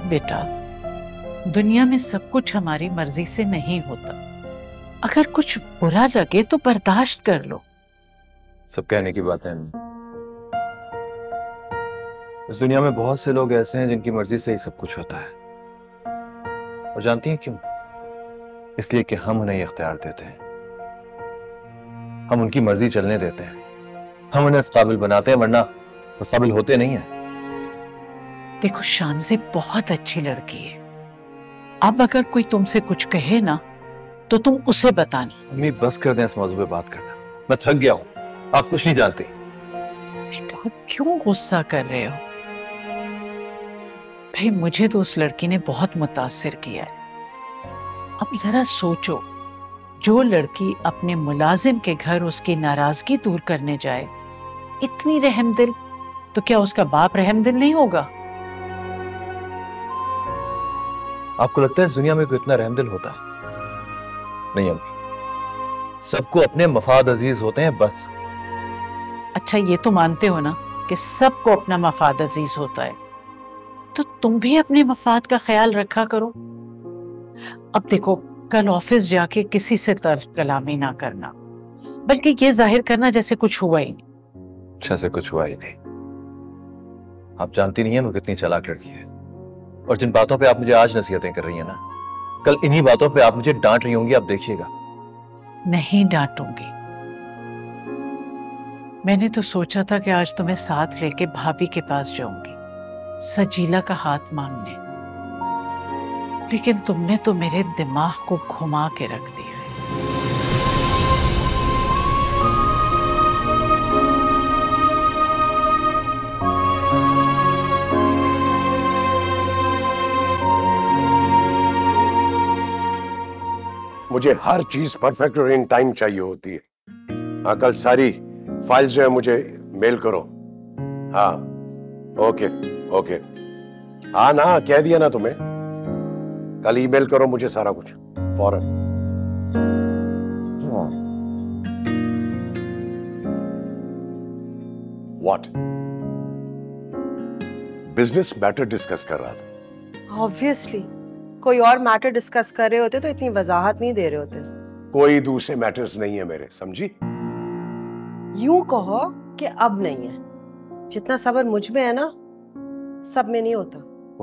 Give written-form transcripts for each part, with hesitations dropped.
बेटा, दुनिया में सब कुछ हमारी मर्जी से नहीं होता। अगर कुछ बुरा लगे तो बर्दाश्त कर लो। सब कहने की बात है। इस दुनिया में बहुत से लोग ऐसे हैं जिनकी मर्जी से ही सब कुछ होता है। और जानती हैं क्यों? इसलिए कि हम उन्हें इख्तियार देते हैं, हम उनकी मर्जी चलने देते हैं, हम उन्हें इस काबिल बनाते हैं, वरना उस काबिल होते नहीं है। देखो, शानज़ेब बहुत अच्छी लड़की है। अब अगर कोई तुमसे कुछ कहे ना तो तुम उसे बताना। अम्मी बस कर दें इस मौजू पे बात करना, मैं थक गया हूं। आप कुछ नहीं जानती। बेटा, क्यों गुस्सा कर रहे हो? भाई, मुझे तो उस लड़की ने बहुत मुतासिर किया है। अब जरा सोचो, जो लड़की अपने मुलाजिम के घर उसकी नाराजगी दूर करने जाए, इतनी रहमदिल, तो क्या उसका बाप रहमदिल नहीं होगा? आपको लगता है इस दुनिया में कोई इतना रहमदिल होता है? नहीं अम्मी, सबको अपने मफाद अजीज होते हैं बस। अच्छा, ये तो मानते हो ना कि सबको अपना मफाद अजीज होता है, तो तुम भी अपने मफाद का ख्याल रखा करो। अब देखो, कल ऑफिस जाके किसी से तर्क कलामी ना करना, बल्कि ये जाहिर करना जैसे कुछ हुआ ही नहीं। अच्छा से कुछ हुआ ही नहीं। आप जानती नहीं है वो कितनी चालाक लड़की है, और जिन बातों पे आप मुझे आज नसीहतें कर रही हैं ना, कल इन्हीं बातों पे आप मुझे डांट रही होंगी। आप देखिएगा। नहीं डांटूंगी। मैंने तो सोचा था कि आज तुम्हें साथ लेके भाभी के पास जाऊंगी, सजीला का हाथ मांगने, लेकिन तुमने तो मेरे दिमाग को घुमा के रख दिया है। मुझे हर चीज परफेक्ट और इन टाइम चाहिए होती है। हाँ, कल सारी फाइल्स जो है मुझे मेल करो। हाँ, ओके ओके। हाँ ना, कह दिया ना तुम्हें। कल ईमेल करो मुझे सारा कुछ फौरन। व्हाट? बिजनेस मैटर डिस्कस कर रहा था। ऑब्वियसली, कोई और मैटर डिस्कस कर रहे होते तो इतनी वजाहत नहीं दे रहे होते। कोई दूसरे मैटर्स नहीं है मेरे, समझी? यूं कहो कि अब नहीं है। जितना सब्र मुझ में है ना, सब में नहीं होता।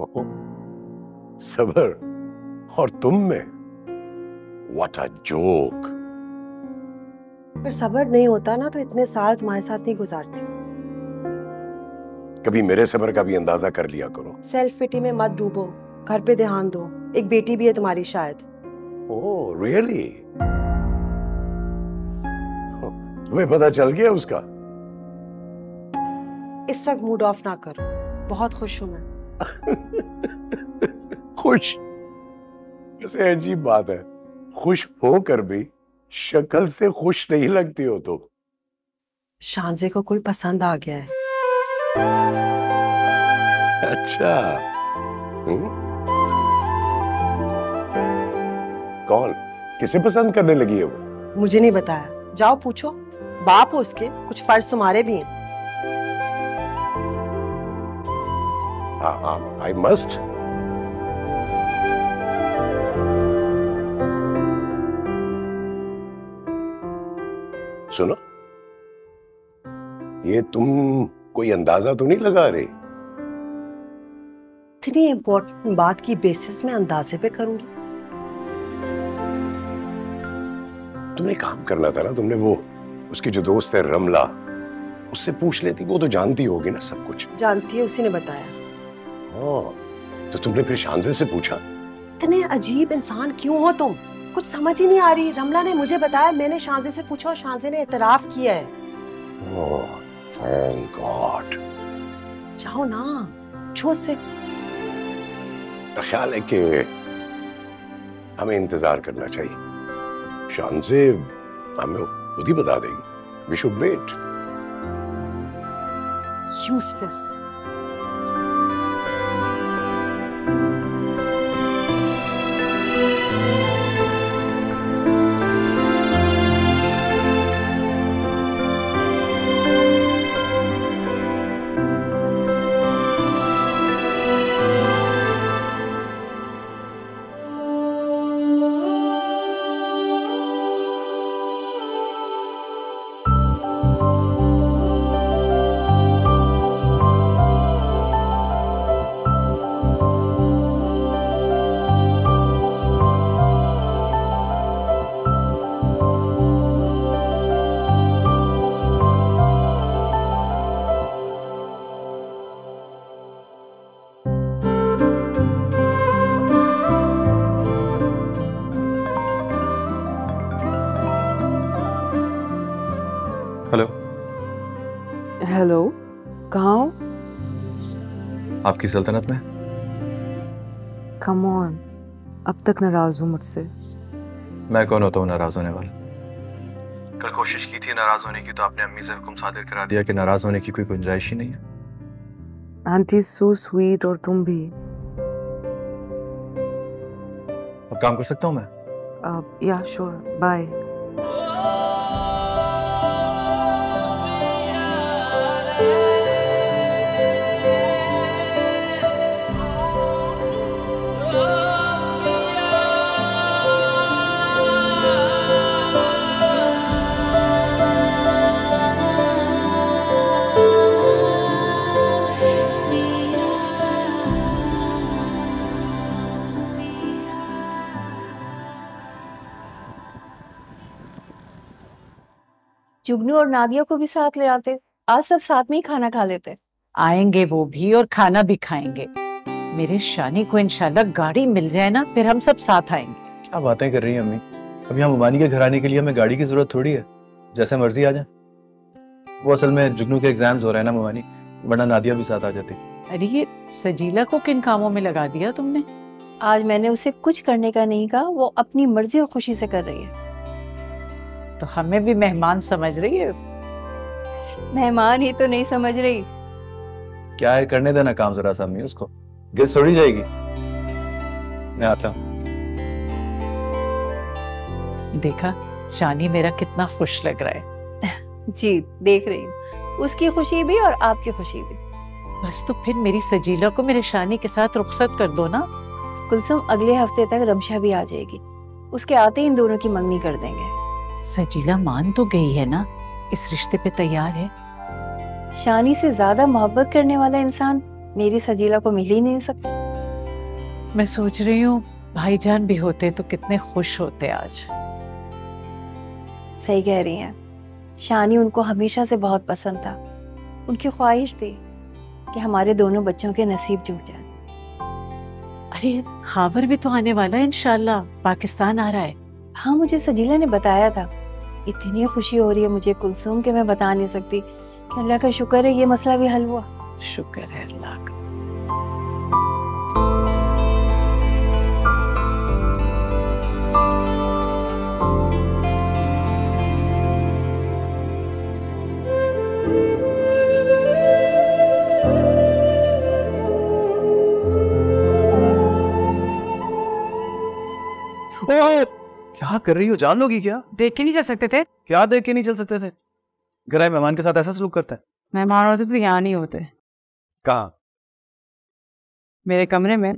सब्र और तुम में? What a joke. अगर सब्र नहीं होता ना तो इतने साल तुम्हारे साथ नहीं गुजारती। कभी मेरे सब्र का भी अंदाजा कर लिया करो। सेल्फ पिटी में मत डूबो, घर पे ध्यान दो। एक बेटी भी है तुम्हारी शायद। Oh really? तुम्हें पता चल गया उसका? इस वक्त मूड ऑफ ना करो, बहुत खुश हूं मैं। खुश? कैसे अजीब बात है, खुश होकर भी शक्ल से खुश नहीं लगती हो तुम। शानजे को कोई पसंद आ गया है। अच्छा। कौन? किसे पसंद करने लगी है वो? मुझे नहीं बताया, जाओ पूछो। बाप हो उसके, कुछ फर्ज तुम्हारे भी हैं। हाँ, आई मस्ट। सुनो, ये तुम कोई अंदाजा तो नहीं लगा रहे? इतनी इंपॉर्टेंट बात की बेसिस में अंदाजे पे करूंगी? तुमने काम करना था ना, तुमने वो उसकी जो दोस्त है रमला, उससे पूछ लेती। वो तो जानती होगी ना सब कुछ। जानती है, उसी ने बताया। तो तुमने फिर शानजे से पूछा? इतने अजीब इंसान क्यों हो तुम? कुछ समझ ही नहीं आ रही। रमला ने मुझे बताया, मैंने शानजे से पूछा और शानजे ने इतराफ किया है। Oh, thank God. जाओ ना, पूछो उससे। ख्याल है कि हमें इंतजार करना चाहिए। शानजे हमें खुद ही बता देगी। We should wait. Useless. Hello. Hello, कहाँ हो? आपकी सल्तनत में। कम ऑन, अब तक नाराज हूँ मुझसे। मैं कौन होता हूँ नाराज होने वाला? कल कोशिश की थी नाराज होने की तो आपने अम्मी से हुक्म सादिर करा दिया कि नाराज होने की कोई गुंजाइश ही नहीं है। आंटी सो स्वीट, और तुम भी। अब काम कर सकता हूँ मैं? या श्योर, बाय। जुगनू और नादिया को भी साथ ले आते, आज सब साथ में ही खाना खा लेते। आएंगे वो भी और खाना भी खाएंगे। मेरे शानी को इंशाल्लाह गाड़ी मिल जाए ना, फिर हम सब साथ आएंगे। क्या बातें कर रही हैं अम्मी? अब यहाँ मुबानी के घर आने के लिए हमें गाड़ी की जरूरत थोड़ी है, जैसे मर्जी आ जाए। वो असल में जुगनू के एग्जाम्स हो रहे हैं ना मुबानी, वरना नादिया भी साथ आ जाती। अरे ये सजीला को किन कामों में लगा दिया तुमने? आज मैंने उसे कुछ करने का नहीं कहा, वो अपनी मर्जी और खुशी से कर रही है। तो हमें भी मेहमान समझ रही है? मेहमान ही तो नहीं समझ रही। क्या है, करने देना काम जरा सा अम्मी, उसको गेस थोड़ी जाएगी। मैं आता हूँ। देखा शानी मेरा कितना खुश लग रहा है। जी देख रही हूँ, उसकी खुशी भी और आपकी खुशी भी। बस तो फिर मेरी सजीला को मेरे शानी के साथ रुखसत कर दो ना। कुलसुम, अगले हफ्ते तक रमशा भी आ जाएगी, उसके आते ही इन दोनों की मंगनी कर देंगे। सजीला मान तो गई है ना, इस रिश्ते पे तैयार है। शानी से ज्यादा मोहब्बत करने वाला इंसान मेरी सजीला को मिल ही नहीं सकता। मैं सोच रही हूँ भाईजान भी होते तो कितने खुश होते आज। सही कह रही हैं, शानी उनको हमेशा से बहुत पसंद था। उनकी ख्वाहिश थी कि हमारे दोनों बच्चों के नसीब जुड़ जाए। अरे खावर भी तो आने वाला है इंशाल्लाह, पाकिस्तान आ रहा है। हाँ, मुझे सजीला ने बताया था। इतनी खुशी हो रही है मुझे कुलसुम कि मैं बता नहीं सकती। कि अल्लाह का शुक्र है ये मसला भी हल हुआ। शुक्र है अल्लाह का। क्या कर रही हो? जान लोगी क्या? देख के नहीं चल सकते थे? क्या देख के नहीं चल सकते थे? घर मेहमान के साथ ऐसा सलूक करता है? मेहमान होते तो यहाँ नहीं होते। कहाँ? मेरे कमरे में।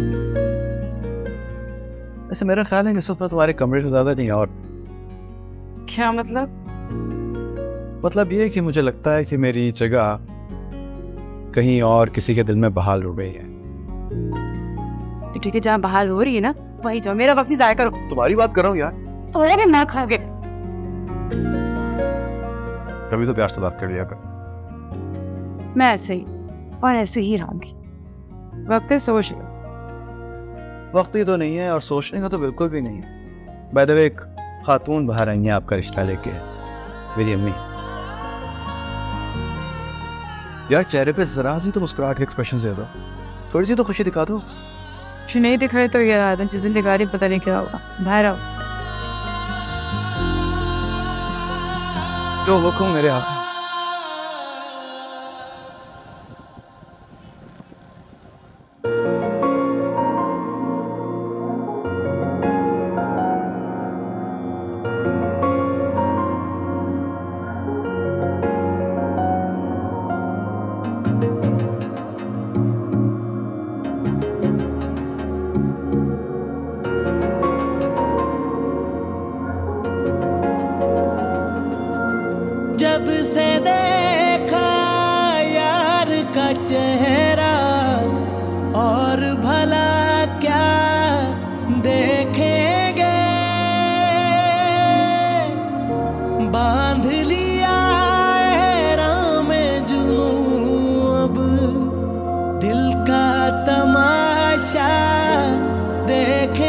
ऐसे मेरा ख्याल है कि मैं तुम्हारे कमरे से ज्यादा नहीं। और क्या मतलब? मतलब ये कि मुझे लगता है कि मेरी जगह कहीं और किसी के दिल में बहाल हो गई है। ठीक है, जहाँ बहाल हो रही है ना वही जाओ, मेरा वक्त नहीं जाया करो। तुम्हारी बात कर रहा हूँ यार। तो भी मैं खाओगे। कभी तो प्यार से बात कर लिया कर। मैं ऐसे ही और ऐसे ही रहूंगी। वक्त है, सोच लो। वक्त ही तो नहीं है और सोचने का तो बिल्कुल भी नहीं है। बाय द वे, एक खातून बाहर आई है आपका रिश्ता लेके, मेरी अम्मी। यार चेहरे पे जरा सी तो मुस्कुराहट के एक्सप्रेशन दे दो, थोड़ी सी तो खुशी दिखा दो। नहीं दिखाए तो यार जिस दिन दिखा रही पता नहीं क्या होगा। बाहर आओ। जो हुक्म मेरे हाथ। जब से देखा यार का चेहरा और भला क्या देखेंगे, बांध लिया है में जुनूं अब दिल का तमाशा देखेंगे।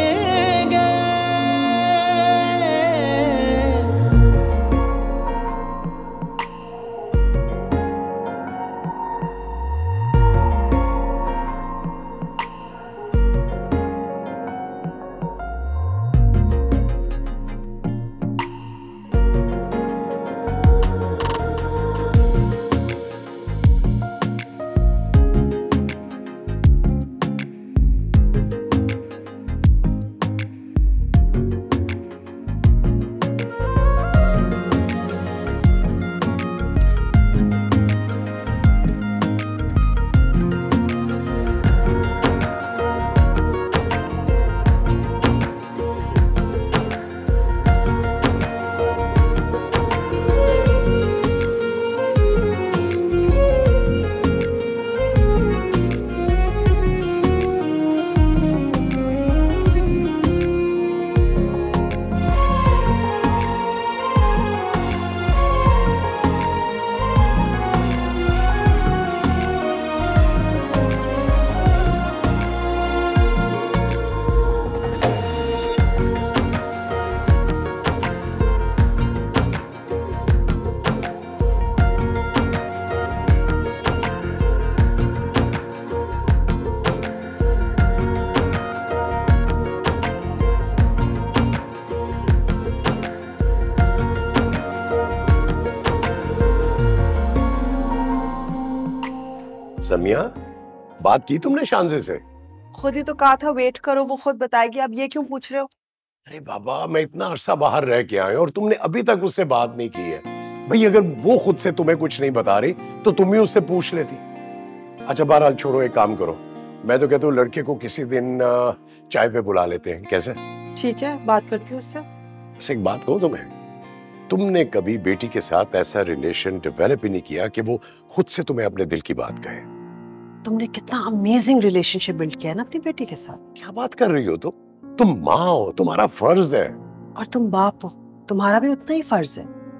समिया, बात की तुमने शांजे से? खुद ही तो कहा था वेट करो, वो खुद बताएगी, अब ये क्यों पूछ रहे हो? अरे बाबा, मैं इतना अरसा बाहर रह के आया और तुमने अभी तक उससे बात नहीं की है। भाई अगर वो खुद से तुम्हें कुछ नहीं बता रही तो तुम ही उससे पूछ लेती। अच्छा बहरहाल छोड़ो, एक काम करो, मैं तो कहता हूँ लड़के को किसी दिन चाय पे बुला लेते हैं, कैसे? ठीक है, बात करती हूँ उससे। बस एक बात कहूँ तुम्हें, तुमने कभी बेटी के साथ ऐसा रिलेशन डेवलप ही नहीं किया कि वो खुद से तुम्हें अपने दिल की बात कहे। तुमने कितना अमेजिंग रिलेशनशिप बिल्ड किया है ना अपनी बेटी के साथ। क्या बात कर रही हो तुम माँ हो, तुम्हारा फर्ज है। और तुम बाप हो, तुम्हारा भी उतना ही फर्ज है।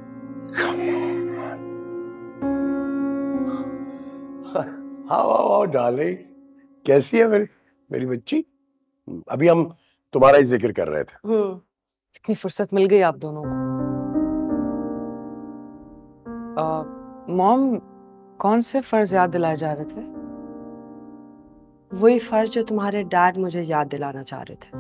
हाँ डार्लिंग, कैसी है मेरी बच्ची? अभी हम तुम्हारा ही जिक्र कर रहे थे। इतनी फुर्सत मिल गई आप दोनों को। मॉम, कौन से फर्ज याद दिलाए जा रहे थे? वही फर्ज जो तुम्हारे डैड मुझे याद दिलाना चाह रहे थे।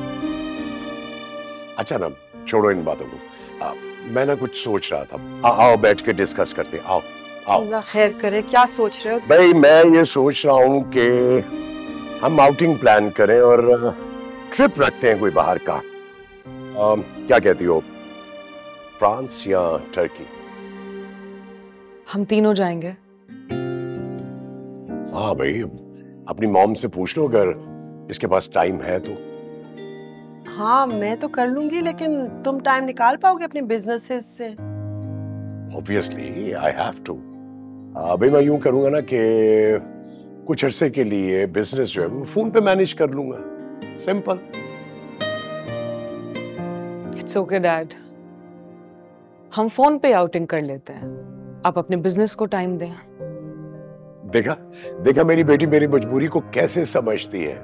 अच्छा ना, छोड़ो इन बातों को। मैं ना कुछ सोच रहा था। आओ बैठ के डिस्कस करते हैं। आओ आओ। अल्लाह खैर करे, क्या सोच रहे हो? भाई मैं ये सोच रहा हूँ कि हम आउटिंग प्लान करें और ट्रिप रखते हैं कोई बाहर का। क्या कहती हो, फ्रांस या टर्की? हम तीनों जाएंगे। हाँ भाई, अपनी मॉम से पूछ लो अगर इसके पास टाइम है तो। हाँ मैं तो कर लूंगी, लेकिन तुम टाइम निकाल पाओगे अपने बिजनेसेस से? Obviously I have to. अभी मैं यूं करूंगा ना कि कुछ अरसे के लिए बिजनेस जो है वो फोन पे मैनेज कर लूंगा। सिंपल। इट्स ओके डैड, हम फोन पे आउटिंग कर लेते हैं, आप अपने बिजनेस को टाइम दें। देखा मेरी बेटी मेरी मजबूरी को कैसे समझती है।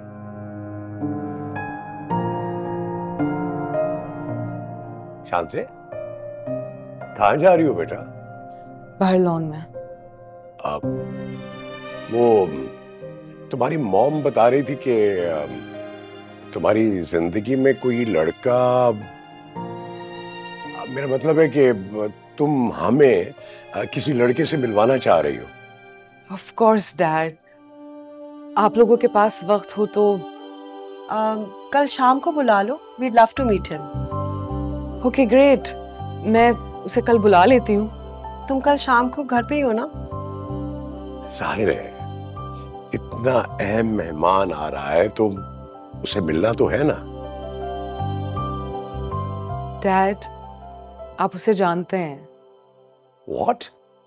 शान से कहां जा रही हो बेटा? बाहर लॉन में। अब वो तुम्हारी मॉम बता रही थी कि तुम्हारी जिंदगी में कोई लड़का, मेरा मतलब है कि तुम हमें किसी लड़के से मिलवाना चाह रही हो। ऑफ कोर्स डैड, आप लोगों के पास वक्त हो तो कल शाम को बुला लो, we'd love to meet him. Okay great, मैं उसे कल बुला लेती हूँ। तुम कल शाम को घर पे ही हो ना? जाहिर है, इतना अहम मेहमान आ रहा है तो उसे मिलना तो है ना। डैड, आप उसे जानते हैं। What?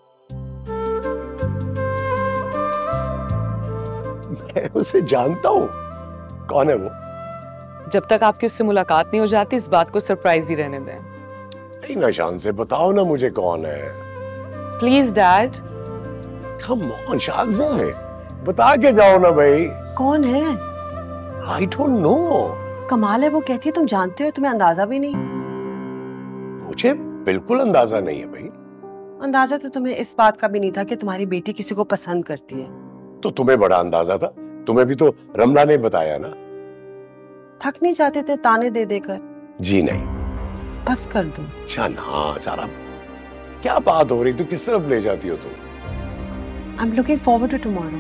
मैं उसे जानता हूँ? कौन है वो? जब तक आपकी उससे मुलाकात नहीं हो जाती, इस बात को सरप्राइज ही रहने दें। नहीं ना शान से, बताओ ना मुझे कौन है। Please dad. कम ऑन शान से, बता के जाओ ना भाई। कौन है? I don't know। कमाल है, वो कहती है तुम जानते हो, तुम्हें अंदाजा भी नहीं। मुझे बिल्कुल अंदाजा नहीं है भाई। अंदाजा तो तुम्हें इस बात का भी नहीं था कि तुम्हारी बेटी किसी को पसंद करती है। तो तुम्हें बड़ा अंदाजा था, तुम्हें भी तो रमला ने बताया ना। थक नहीं जाते थे ताने दे देकर? जी नहीं। बस कर दो। अच्छा ना सारा, क्या बात हो रही, तू किस तरफ ले जाती हो तू? I am looking forward to tomorrow.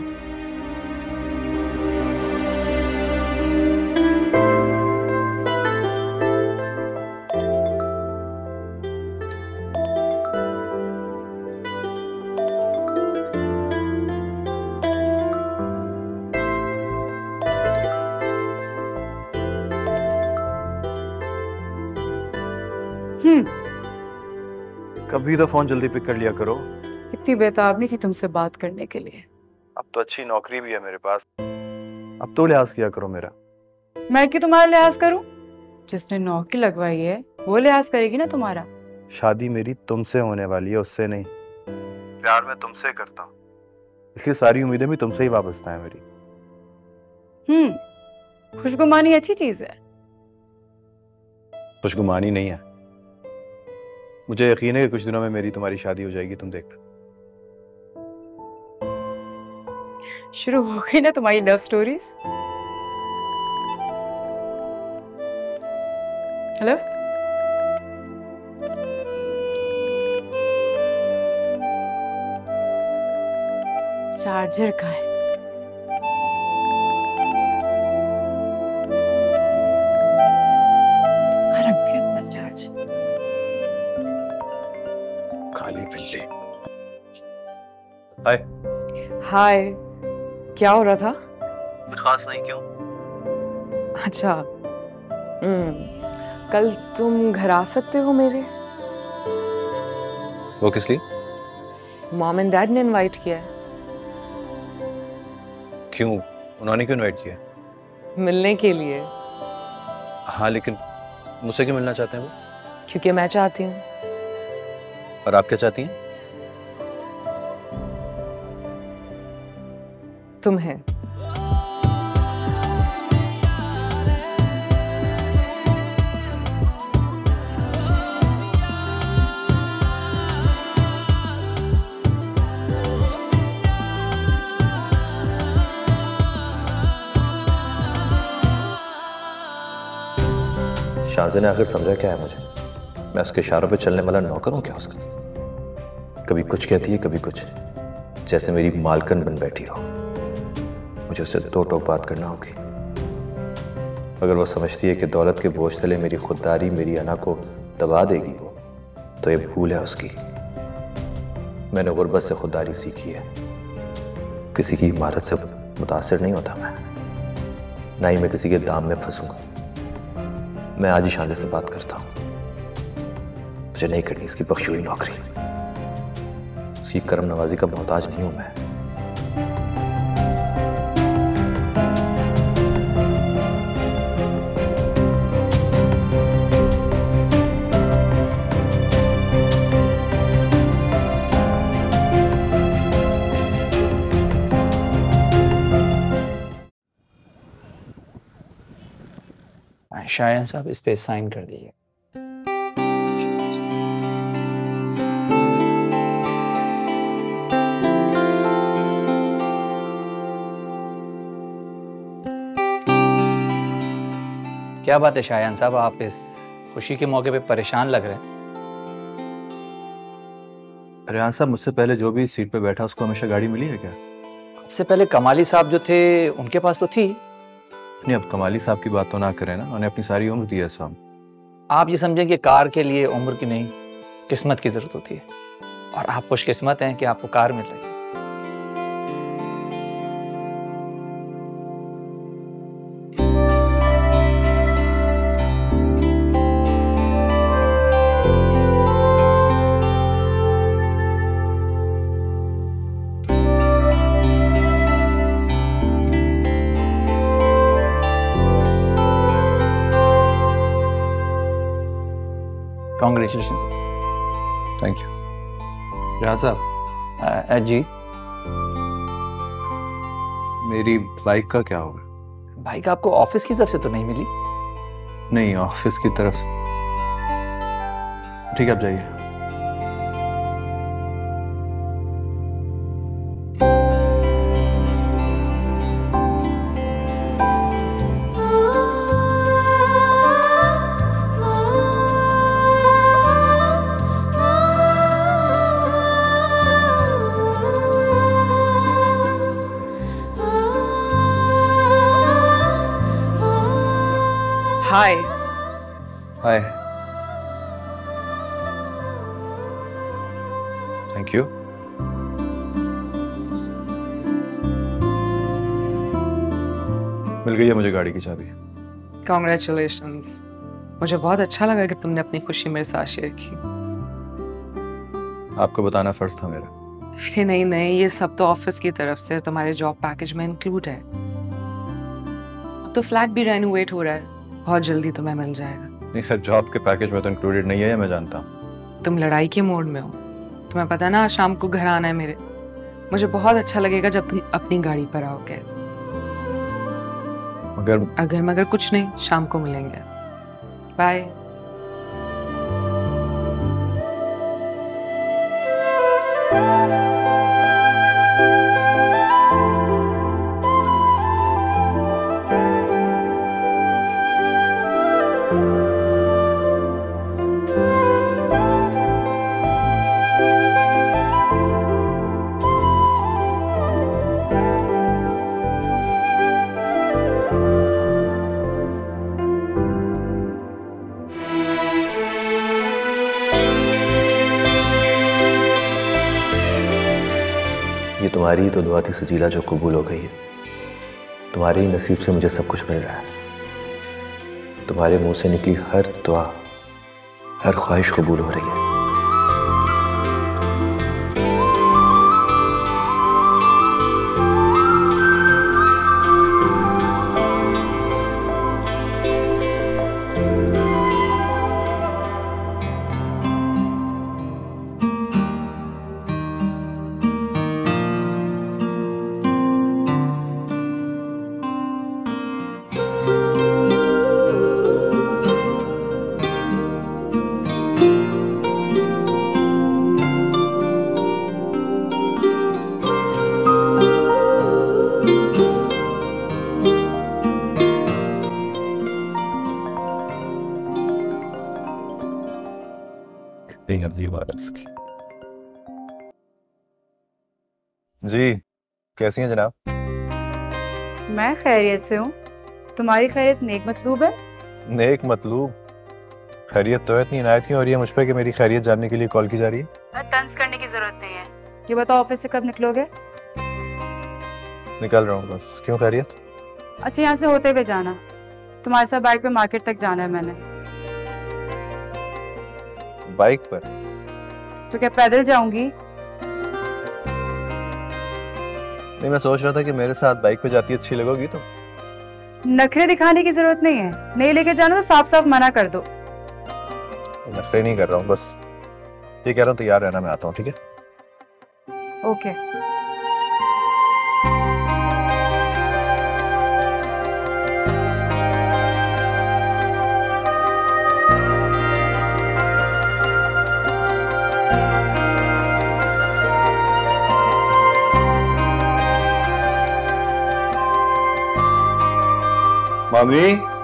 कभी तो फोन जल्दी पिक कर लिया करो। इतनी बेताब नहीं थी तुमसे बात करने के लिए। अब तो अच्छी नौकरी भी है मेरे पास, अब तो लिहाज किया करो मेरा। मैं क्यों तुम्हारा लिहाज करूं? जिसने नौकरी लगवाई है वो लिहाज करेगी ना तुम्हारा। शादी मेरी तुमसे होने वाली है, उससे नहीं। प्यार मैं तुमसे करता हूँ, इसलिए सारी उम्मीदें भी तुमसे ही वाबस्ता है मेरी। खुशगुमानी अच्छी चीज है। खुशगुमानी नहीं है। मुझे यकीन है कि कुछ दिनों में मेरी तुम्हारी शादी हो जाएगी, तुम देख। शुरू हो गई ना तुम्हारी लव स्टोरीज। हेलो, चार्जर का है। रख दिया अपना चार्जर। खाली बिल्ली। हाय। हाय, क्या हो रहा था? कुछ खास नहीं, क्यों? अच्छा, कल तुम घर आ सकते हो मेरे? वो किस लिए? मॉम एंड डैड ने इनवाइट किया है। क्यों? उन्होंने क्यों इनवाइट किया? मिलने के लिए। हाँ, लेकिन मुझसे क्यों मिलना चाहते हैं वो? क्योंकि मैं चाहती हूँ। और आप क्या चाहती हैं? तुम्हें। शाहज़े ने आखिर समझा क्या है मुझे? मैं उसके इशारों पे चलने वाला नौकर हूं क्या उसका? कभी कुछ कहती है, कभी कुछ, जैसे मेरी मालकन बन बैठी हो। मुझे उससे दो टोक बात करना होगी। अगर वो समझती है कि दौलत के बोझ तले मेरी खुददारी मेरी अना को दबा देगी वो, तो ये भूल है उसकी। मैंने गुर्बत से खुददारी सीखी है। किसी की इमारत से मुतासिर नहीं होता मैं, ना ही मैं किसी के दाम में फंसूंगा। मैं आज ही शांति से बात करता हूं। मुझे नहीं करनी इसकी बख्शी हुई नौकरी। उसकी करम नवाजी का मोहताज नहीं हूं मैं। शायन साहब, इस पे साइन कर दीजिए। क्या बात है शायन साहब, आप इस खुशी के मौके पे परेशान लग रहे हैं। रियान साहब, मुझसे पहले जो भी सीट पे बैठा उसको हमेशा गाड़ी मिली है क्या? आपसे पहले कमाली साहब जो थे उनके पास तो थी। नहीं, अब कमाली साहब की बात तो ना करें ना, उन्हें अपनी सारी उम्र दी है इस वक्त। आप ये समझें कि कार के लिए उम्र की नहीं, किस्मत की जरूरत होती है, और आप खुशकिस्मत हैं कि आपको कार मिल रही है। Congratulations. Thank you. रियान साहब, जी, मेरी बाइक का क्या होगा? बाइक आपको ऑफिस की तरफ से तो नहीं मिली? नहीं, ऑफिस की तरफ। ठीक है, आप जाइए। हाय। हाय। Thank you. मिल गई है मुझे गाड़ी की चाबी। Congratulations. मुझे बहुत अच्छा लगा कि तुमने अपनी खुशी मेरे साथ शेयर की। आपको बताना फर्ज था मेरा। अरे नहीं नहीं, ये सब तो ऑफिस की तरफ से तुम्हारे जॉब पैकेज में इंक्लूड है। तो फ्लैट भी रेनोवेट हो रहा है, बहुत जल्दी तुम्हें मिल जाएगा। नहीं सर, जॉब के पैकेज में तो इंक्लूडेड नहीं है, ये मैं जानता हूँ। तुम लड़ाई के मोड में हो, तुम्हें पता ना शाम को घर आना है मेरे। मुझे बहुत अच्छा लगेगा जब तुम अपनी गाड़ी पर आओगे। अगर कुछ नहीं, शाम को मिलेंगे। बाय। ये तुम्हारी ही तो दुआ थी सजीला जो कबूल हो गई है। तुम्हारे ही नसीब से मुझे सब कुछ मिल रहा है। तुम्हारे मुंह से निकली हर दुआ, हर ख्वाहिश कबूल हो रही है। जी कैसी हैं जनाब? मैं खैरियत से हूँ। तुम्हारी खैरियत नेक मतलूब है? नेक मतलूब? खैरियत तो है, इतनी इनायत क्यों हो रही है मुझ पर कि मेरी खैरियत जानने के लिए कॉल की जा रही है? तंज करने की जरूरत नहीं है। ये बताओ ऑफिस से कब निकलोगे? निकल रहा हूँ बस। क्यों खैरियत? अच्छा यहाँ से होते हुए जाना, तुम्हारे साथ बाइक पे मार्केट तक जाना है मैंने। बाइक पर? तो क्या पैदल जाऊंगी? नहीं, मैं सोच रहा था कि मेरे साथ बाइक पे जाती अच्छी लगोगी तो। नखरे दिखाने की जरूरत नहीं है, नहीं लेके जाना तो साफ साफ मना कर दो। नखरे नहीं कर रहा हूँ, बस ये कह रहा हूँ तैयार रहना, मैं आता हूँ। ठीक है? ओके। मामी,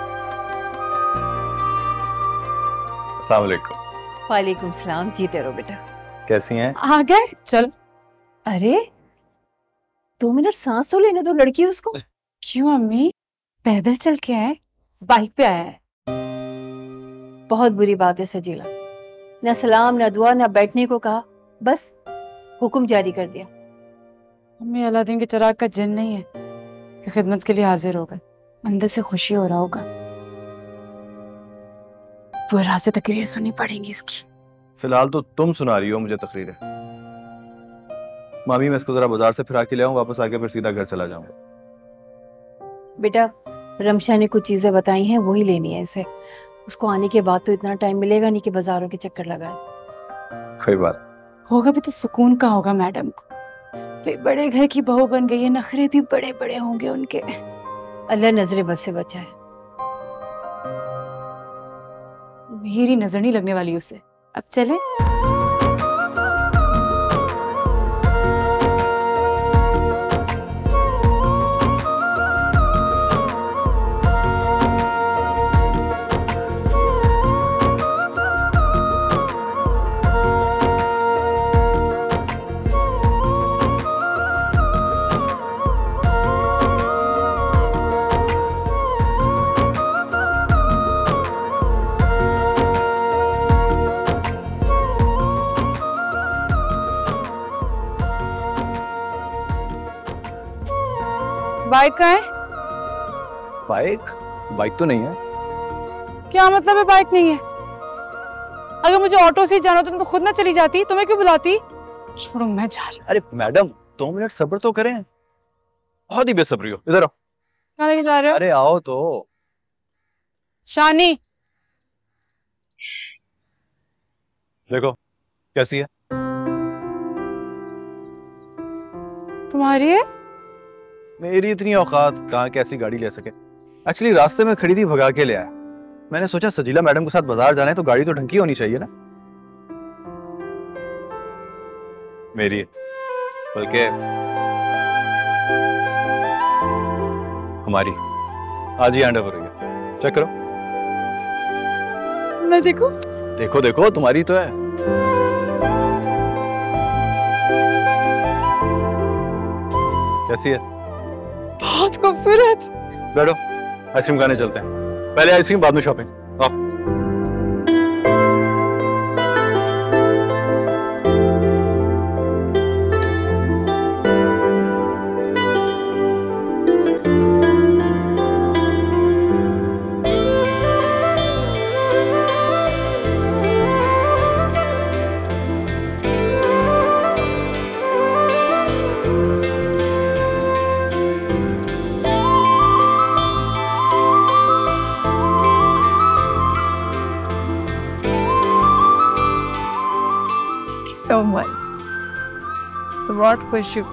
अस्सलाम वालेकुम। वालेकुम सलाम। जीते रहो बेटा। कैसी हैं? आ गए? चल। अरे 2 मिनट सांस तो लेने दो लड़की उसको। क्यों अम्मी? पैदल चल के आए, बाइक पे आया है। बहुत बुरी बात है सजीला, न सलाम न दुआ न बैठने को कहा, बस हुक्म जारी कर दिया। अम्मी अलादीन के चिराग का जिन नहीं है कि खिदमत के लिए हाजिर हो गए। अंदर से खुशी हो रहा होगा। पूरे रात से तकरीर सुननी पड़ेंगी इसकी। फिलहाल तो तुम सुना रही हो मुझे तकरीरें। मामी मैं इसको जरा बाजार से फिरा के ले आऊं, वापस आके फिर सीधा घर चला जाऊंगा। बेटा रमशा ने कुछ चीजें बताई हैं, वही लेनी है इसे। उसको आने के बाद तो इतना टाइम मिलेगा नहीं कि बाजारों के चक्कर लगाए। कोई बात होगा भी तो सुकून का होगा मैडम को। वे बड़े घर की बहू बन गई है, नखरे भी बड़े बड़े होंगे उनके। अल्लाह नजरे बद से बचाए। मेरी नजर नहीं लगने वाली उसे। अब चले? बाइक कहाँ है? बाइक तो नहीं है। क्या मतलब है बाइक नहीं है? अगर मुझे ऑटो से जाना तो तुम खुद ना चली जाती, तुम्हें क्यों बुलाती? छोड़ो मैं जा रही हूँ। अरे मैडम 2 मिनट सब्र तो करें। बहुत ही बेसब्री हो। इधर आओ। कहाँ लेके जा रहे हो? अरे आओ तो। शानी देखो कैसी है। तुम्हारी है? मेरी इतनी औकात कहाँ कैसी गाड़ी ले सके। एक्चुअली रास्ते में खड़ी थी, भगा के ले आया। मैंने सोचा सजीला मैडम के साथ बाजार जाना है तो गाड़ी तो ढंकी होनी चाहिए ना। मेरी है, बल्कि हमारी। आज ही हैंड ओवर हुई है, चेक करो। मैं देखो। देखो देखो तुम्हारी तो है। कैसी है? बहुत खूबसूरत। बैठो, आइसक्रीम खाने चलते हैं। पहले आइसक्रीम बाद में शॉपिंग। आओ। बहुत खुश हूँ।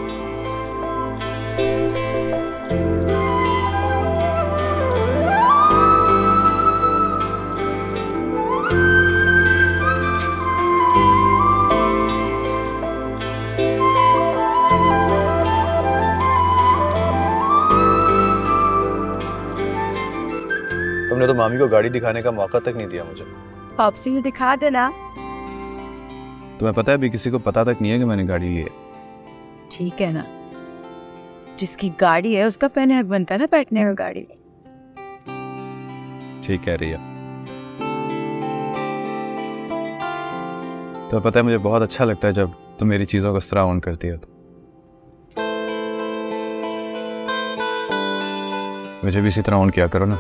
तुमने तो मामी को गाड़ी दिखाने का मौका तक नहीं दिया मुझे। पॉप्सी को दिखा देना। तुम्हें पता है अभी किसी को पता तक नहीं है कि मैंने गाड़ी ली है। ठीक है ना, जिसकी गाड़ी है उसका पहले हक बनता है ना बैठने का गाड़ी। ठीक कह रही है। तो पता है मुझे बहुत अच्छा लगता है जब तुम मेरी चीजों को इस तरह ऑन करती है। तो मुझे भी इसी तरह ऑन किया करो ना।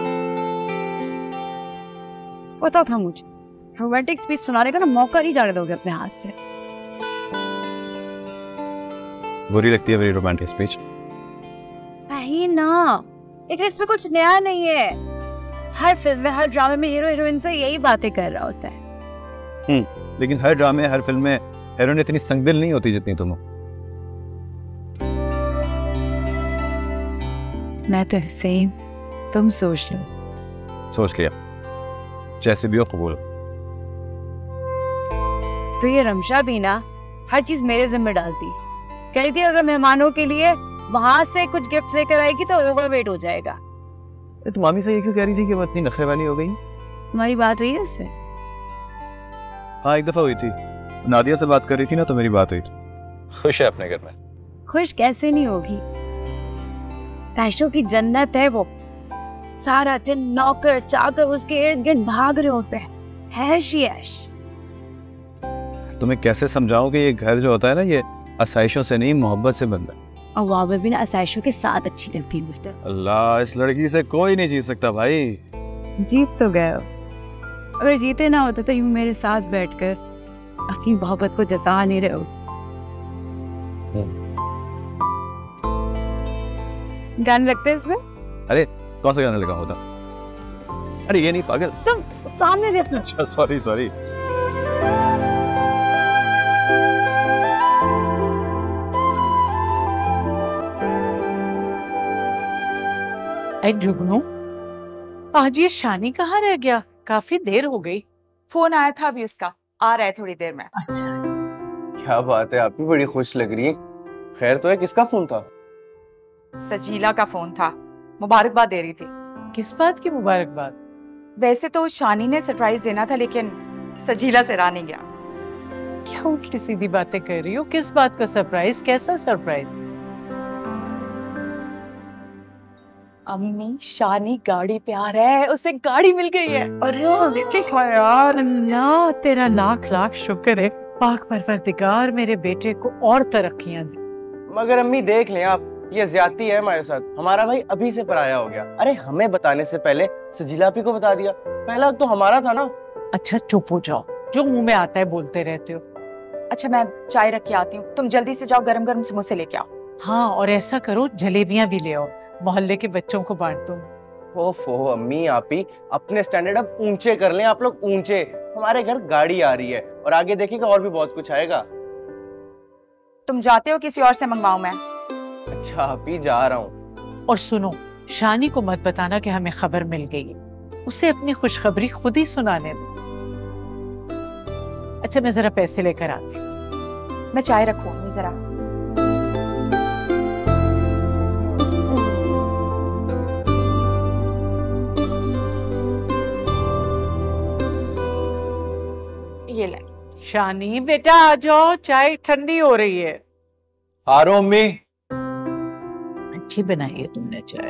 पता था मुझे, रोमांटिक स्पीच सुनाने का ना मौका नहीं जाने दोगे अपने हाथ से। बुरी लगती है मेरी रोमांटिक स्पीच? नहीं ना, लेकिन इसमें कुछ नया नहीं है। हर फिल्म में, हर ड्रामे में हीरो हीरोइन से यही बातें कर रहा होता है। लेकिन हर ड्रामे, हर फिल्म में हीरोइन इतनी संगदिल नहीं होती जितनी तुम हो। मैं तो सेम, तुम सोच लो। सोच लिया, जैसे भी हो कबूल। तो ये रमशा भी ना हर चीज मेरे जिम्मे डालती, कह रही थी अगर मेहमानों के लिए वहां से कुछ गिफ्ट लेकर आएगी तो ओवरवेट हो जाएगा। तो मामी से ये क्यों कह रही थी कि वो इतनी नखरे वाली हो गई? तुम्हारी बात हुई है उससे? हाँ, एक दफा हुई थी। नादिया से बात कर रही थी ना, तो मेरी बात हुई थी। खुश है अपने घर में? खुश कैसे नहीं होगी, साइशों की जन्नत है वो। सारा दिन नौकर चाकर उसके इर्द गिर्द भाग रहे होते हैं, ऐश ही ऐश। तुम्हें कैसे समझाऊं कि ये घर जो होता है ना, ये आसाइशों से नहीं मोहब्बत से बनता है। और वहाँ भी ना आसाइशों के साथ अच्छी लगती है मिस्टर। अल्लाह, इस लड़की से कोई नहीं जीत सकता भाई। जीत तो गए हो, अगर जीते ना होते तो यूं मेरे साथ बैठकर अपनी मोहब्बत को जता नहीं रहे हो। गाने लगते हैं इसमें? अरे कौन सा गाना लगा होता? अरे ये नहीं पागल, तुम सामने देखो। अच्छा सॉरी सॉरी। जुगनू, आज ये शानी कहाँ रह गया? काफी देर हो गई। फोन आया था अभी उसका, आ रहा है थोड़ी देर में। अच्छा। क्या बात है, आप भी बड़ी खुश लग रही है। खैर तो है, किसका फोन था? सजीला का फोन था, मुबारकबाद दे रही थी। किस बात की मुबारकबाद? वैसे तो शानी ने सरप्राइज देना था, लेकिन सजीला से रहा नहीं गया। क्या उल्टी सीधी बातें कर रही हो? किस बात का सरप्राइज? कैसा सरप्राइज? अम्मी, शानी गाड़ी पे आ रहा है, उसे गाड़ी मिल गई है। अरे यार, अल्लाह तेरा लाख लाख शुक्र है। पाक परवरदिगार मेरे बेटे को और तरक्कियां दे। मगर अम्मी देख लें आप, ये ज्यादती है हमारे साथ। हमारा भाई अभी से पराया हो गया। अरे हमें बताने से पहले सजीला भी को बता दिया। पहला तो हमारा था ना। अच्छा चुप हो जाओ, जो मुंह में आता है बोलते रहते हो। अच्छा मैं चाय रख के आती हूँ, तुम जल्दी से जाओ, गरम गरम समोसे लेके आओ। हाँ, और ऐसा करो जलेबियां भी ले आओ, मोहल्ले के बच्चों को बांट दो। ओफो अम्मी, आप ही अपने स्टैंडर्ड अब ऊंचे कर लें आप लोग, ऊंचे। हमारे घर गाड़ी आ रही है और आगे देखिएगा और भी बहुत कुछ आएगा। तुम जाते हो, किसी और से मंगवाऊं मैं? अच्छा आप ही, जा रहा हूँ। और सुनो, शानी को मत बताना कि हमें खबर मिल गई, उसे अपनी खुशखबरी खुद ही सुनाने दो। अच्छा मैं जरा पैसे लेकर आती हूँ। मैं चाय रखूंगी जरा। ये ले। शानी बेटा आ जाओ, चाय ठंडी हो रही है। आ रहा हूं अम्मी। अच्छी बनाई है तुमने चाय।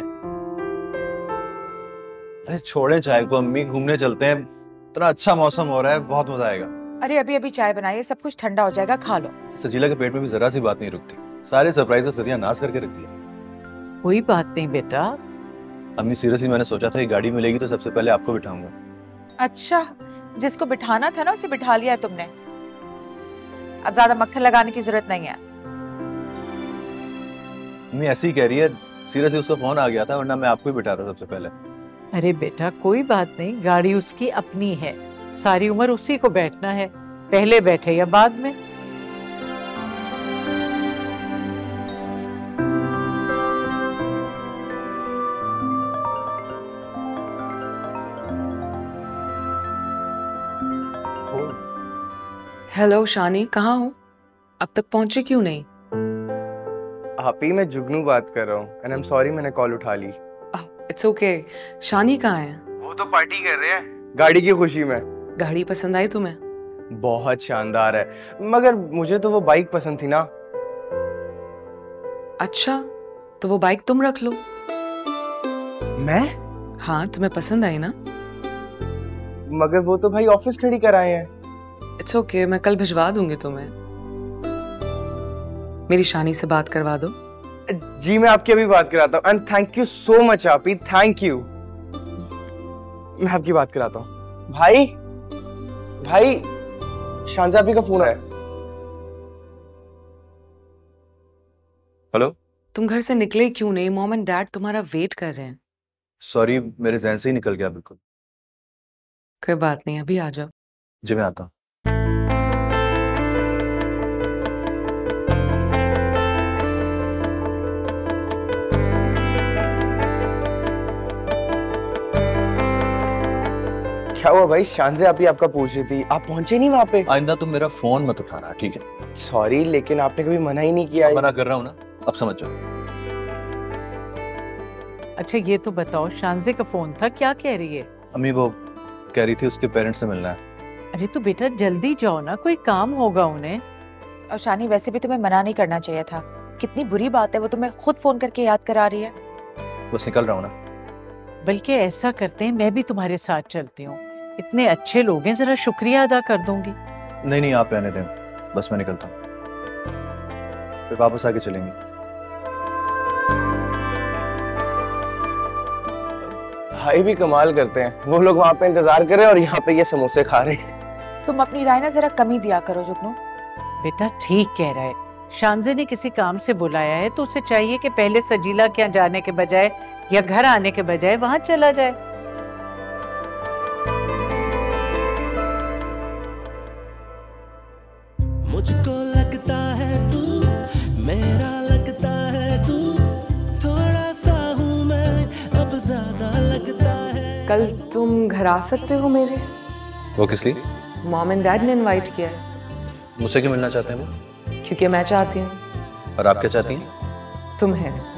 अरे छोड़े चाय को अम्मी, घूमने चलते हैं। इतना अच्छा मौसम हो रहा है, बहुत मजा आएगा। अरे अभी अभी चाय बनाई है, सब कुछ ठंडा हो जाएगा, खा लो। सजीला के पेट में भी जरा सी बात नहीं रुकती, सारे सरप्राइज का सत्यानाश करके रख दिया। कोई बात नहीं बेटा। अम्मी सीरियसली मैंने सोचा था ये गाड़ी मिलेगी तो सबसे पहले आपको बिठाऊंगा। अच्छा, जिसको बिठाना था ना उसे बिठा लिया है तुमने। अब ज्यादा मक्खन लगाने की जरूरत नहीं है। अम्मी ऐसी ही कह रही है, सीरियसली उसका फोन आ गया था, वरना मैं आपको ही बिठाता सबसे पहले। अरे बेटा कोई बात नहीं, गाड़ी उसकी अपनी है, सारी उम्र उसी को बैठना है, पहले बैठे या बाद में। हेलो शानी, कहाँ हो? अब तक पहुंचे क्यों नहीं? आप ही, मैं जुगनू बात कर रहा हूँ एंड आई एम सॉरी मैंने कॉल उठा ली। It's okay. शानी कहाँ है? वो तो पार्टी कर रहे हैं गाड़ी की खुशी में। गाड़ी पसंद आई तुम्हें? बहुत शानदार है, मगर मुझे तो वो बाइक पसंद थी ना। अच्छा, तो वो बाइक तुम रख लो। मैं? हाँ, तुम्हें पसंद आई ना? मगर वो तो भाई ऑफिस खड़ी कराए हैं। इट्स ओके, मैं कल भिजवा दूंगी तुम्हें। मेरी शानी से बात करवा दो। जी मैं आपकी अभी बात कराता हूँ and thank you so much आपी, थैंक यू। मैं आपकी बात कराता हूँ। भाई भाई, शांजा आपी का फोन है। हेलो। तुम घर से निकले क्यों नहीं? मॉम एंड डैड तुम्हारा वेट कर रहे हैं। सॉरी, मेरे जहन से ही निकल गया बिल्कुल। कोई बात नहीं, अभी आ जाओ। जी मैं आता हूँ। क्या हुआ भाई? शांजे आपी आपका पूछ रही थी, आप पहुंचे नहीं वहां पे? आइंदा तुम मेरा फोन मत उठाना, ठीक है? सॉरी, लेकिन आपने कभी मना ही नहीं किया। मना कर रहा हूँ ना, अब समझ जाओ। अच्छा ये तो बताओ, शांजे का फोन था, क्या कह रही है? अम्मी वो कह रही थी उसके पेरेंट्स से मिलना है। अरे तो बेटा जल्दी जाओ ना, कोई काम होगा उन्हें। और शानी, वैसे भी तुम्हें मना नहीं करना चाहिए था। कितनी बुरी बात है, वो तुम्हें खुद फोन करके याद करा रही है। बस निकल रहा हूँ ना। बल्कि ऐसा करते हैं, मैं भी तुम्हारे साथ चलती हूँ, इतने अच्छे लोग हैं, जरा शुक्रिया अदा कर दूंगी। नहीं नहीं, आप रहने दें, बस मैं निकलता हूँ, फिर वापस आके चलेंगे। भाई भी कमाल करते हैं, वो लोग वहां पे इंतजार कर रहे हैं और यहाँ पे ये समोसे खा रहे हैं। तुम अपनी राय ना जरा कम ही दिया करो जुगनू। बेटा ठीक कह रहा है, शांजे ने किसी काम से बुलाया है तो उसे चाहिए कि पहले सजीला के यहाँ जाने के बजाय या घर आने के बजाय वहां चला जाए। मुझको लगता है तू मेरा, लगता है तू थोड़ा सा हूँ मैं, अब ज्यादा लगता है। कल तुम घर आ सकते हो मेरे? वो किस लिए? मॉम एंड डैड ने इनवाइट किया है। मुझसे क्यों मिलना चाहते हैं वो? क्योंकि मैं चाहती हूँ। और आप क्या चाहती हैं? तुम्हें।